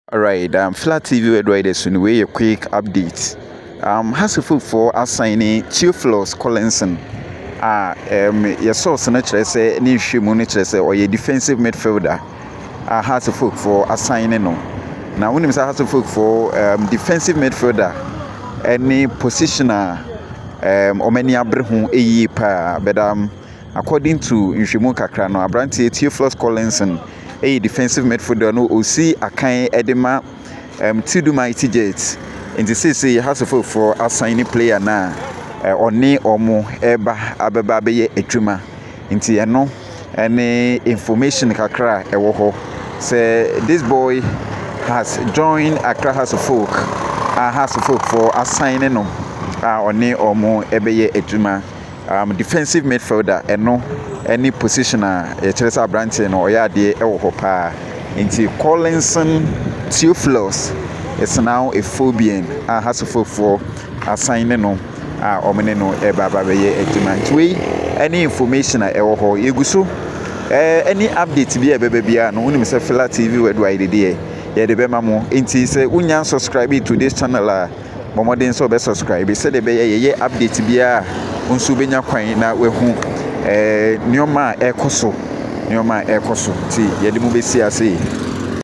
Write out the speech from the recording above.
Alright, Flat TV worldwide soon we a quick update. Hasselhoff for assigning Theophilus Collinson. Your source naturally say any shimo naturally say or a defensive midfielder. Hasselhoff for assigning no. Now when you say Hasselhoff for defensive midfielder, any positioner omeni abrehu eyi pa but according to Nshimo Kakra no Abranti Theophilus Collinson a defensive midfielder no osi akan edema Tiduma Jets in the CC Hasselhoff for assigning player na oni omo eba abeba beye etwuma nti eno any information kakra ewo ho say this boy has joined Accra Hasselhoff for assigning no oni omo ebeye etwuma defensive midfielder eno any positioner Chelsea Branton or Yade Ewohopa into Collinson Theophilus is now a Phobian Hasselhoff for assigning no omeneno ebabaye etuman we any information ewoho yeguso any update bi ebebebia no unim say Flat TV worldwide dey ye de bema mo nti say unya subscribe to this channel momodin so be subscribe say de be ye update bia unsu benya kwan na wehu nioma ekoso ti yede mu besi ase